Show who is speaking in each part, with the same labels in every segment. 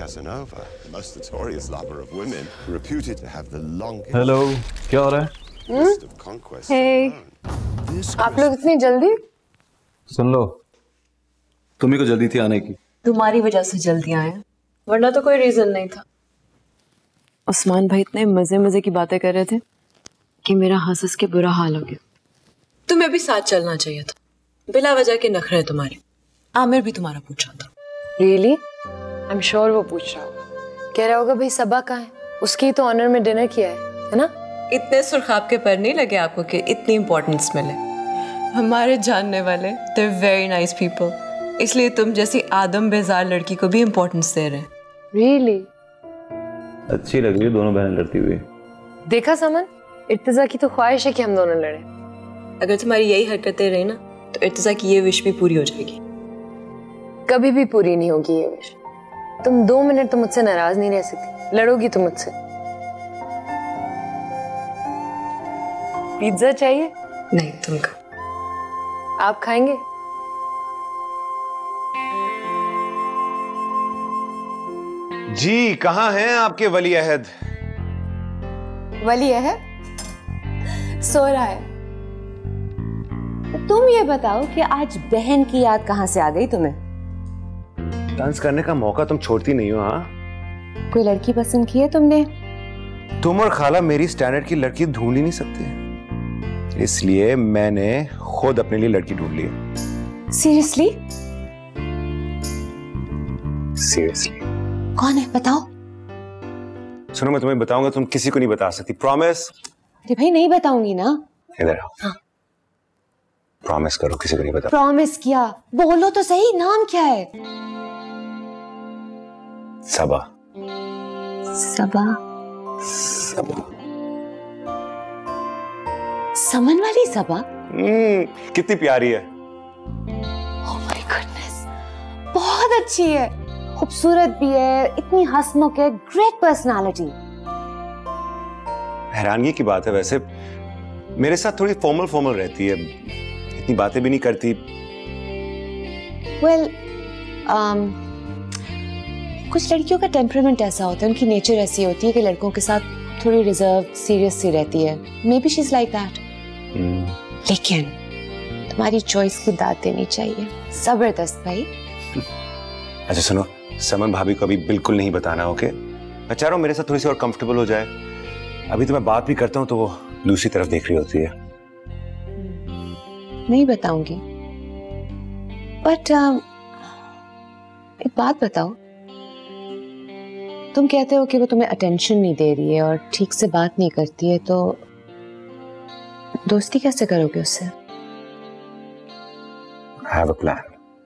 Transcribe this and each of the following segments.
Speaker 1: Casanova, the most notorious lover of women, reputed to have the longest.
Speaker 2: Hello, क्या हो रहा है?
Speaker 1: List of conquests.
Speaker 3: Hey. आप लोग इतनी जल्दी?
Speaker 2: सुन लो,
Speaker 4: तुम्ही को जल्दी थी आने की।
Speaker 3: तुम्हारी वजह से जल्दी आए, वरना तो कोई रीजन नहीं था। उस्मान भाई इतने मजे मजे की बातें कर रहे थे कि मेरा हंस के बुरा हाल हो गया। तुम्हें भी साथ चलना चाहिए था, बिला वजह के नखरे तुम्हारे। आमिर भी तुम्हारा पूछा था।
Speaker 5: रियली? आई एम श्योर वो पूछ रहा होगा, कह रहा होगा भाई सबा कहाँ है, उसकी तो ऑनर में डिनर किया है ना?
Speaker 3: इतने सुर्खाब के पर नहीं लगे आपको कि इतनी इंपॉर्टेंस मिले। हमारे जानने वाले दे वेरी नाइस पीपल, इसलिए तुम जैसी आदम बेजार लड़की को भी इंपॉर्टेंस दे रहे हैं।
Speaker 5: रियली?
Speaker 2: अच्छी लग रही है दोनों बहन लड़ती हुई।
Speaker 5: देखा समन, इर्तिजा की तो ख्वाहिश है कि हम दोनों लड़े।
Speaker 3: अगर तुम्हारी यही हरकतें रही ना तो इर्तिजा की ये विश भी पूरी हो जाएगी।
Speaker 5: कभी भी पूरी नहीं होगी ये विश। तुम 2 मिनट तो मुझसे नाराज नहीं रह सकती, लड़ोगी तो मुझसे। पिज्जा चाहिए?
Speaker 3: नहीं, तुम खाओ।
Speaker 5: आप खाएंगे?
Speaker 6: जी, कहाँ हैं आपके वली अहद?
Speaker 7: वली अहद सो रहा है। तुम ये बताओ कि आज बहन की याद कहाँ से आ गई तुम्हें?
Speaker 6: डांस करने का मौका तुम छोड़ती नहीं हो। हाँ,
Speaker 7: कोई लड़की पसंद की है तुमने?
Speaker 6: तुम और खाला मेरी स्टैंडर्ड की लड़की ढूंढ ही नहीं सकते, इसलिए मैंने खुद अपने लिए लड़की ढूंढ ली है।
Speaker 7: सीरियसली?
Speaker 6: सीरियसली।
Speaker 7: कौन है बताओ?
Speaker 6: सुनो, मैं तुम्हें बताऊंगा, तुम किसी को नहीं बता सकती। प्रॉमिस?
Speaker 7: अरे भाई नहीं बताऊंगी ना।
Speaker 6: इधर आओ। हाँ। प्रॉमिस करो किसी को नहीं बता।
Speaker 7: प्रॉमिस किया, बोलो तो सही, नाम क्या है?
Speaker 6: सबा।
Speaker 7: सबा?
Speaker 6: सबा।
Speaker 7: समन वाली सबा?
Speaker 6: कितनी प्यारी है।
Speaker 7: ओह माय गॉडनेस, बहुत अच्छी है, खूबसूरत भी है, इतनी हंसमुख है, ग्रेट पर्सनालिटी।
Speaker 6: हैरानगी की बात है, वैसे मेरे साथ थोड़ी फॉर्मल रहती है, इतनी बातें भी नहीं करती।
Speaker 7: वेल, कुछ लड़कियों का टेम्परामेंट ऐसा होता है, उनकी नेचर ऐसी होती है कि लड़कों के साथ थोड़ी रिजर्व, सीरियस सी रहती है। Maybe she is like that. लेकिन तुम्हारी चॉइस को दाद देनी चाहिए। जबरदस्त भाई।
Speaker 6: अच्छा सुनो, समन भाभी को अभी बिल्कुल नहीं बताना, ओके? मैं चाह रहा हूँ मेरे साथ थोड़ी सी और कंफर्टेबल हो जाए। अभी तो मैं बात भी करता हूँ तो वो दूसरी तरफ देख रही होती है।
Speaker 7: नहीं बताऊंगी, बट एक बात बताओ, तुम कहते हो कि वो तुम्हें अटेंशन नहीं दे रही है और ठीक से बात नहीं करती है, तो दोस्ती कैसे करोगे उससे?
Speaker 6: I have a plan.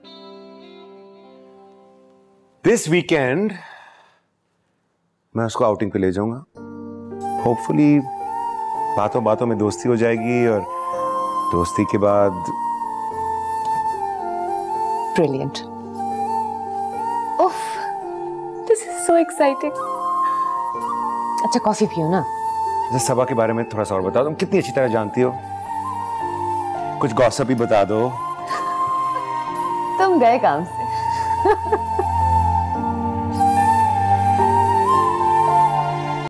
Speaker 6: This weekend मैं उसको आउटिंग पे ले जाऊंगा। होपफुली बातों बातों में दोस्ती हो जाएगी और दोस्ती के बाद
Speaker 7: ब्रिलियंट। उफ, दिस इज सो एक्साइटिंग। अच्छा कॉफी पियो ना।
Speaker 6: अच्छा, सबा के बारे में थोड़ा सा और बताओ, तुम कितनी अच्छी तरह जानती हो, कुछ गॉसिप भी बता दो।
Speaker 7: तुम गए काम से।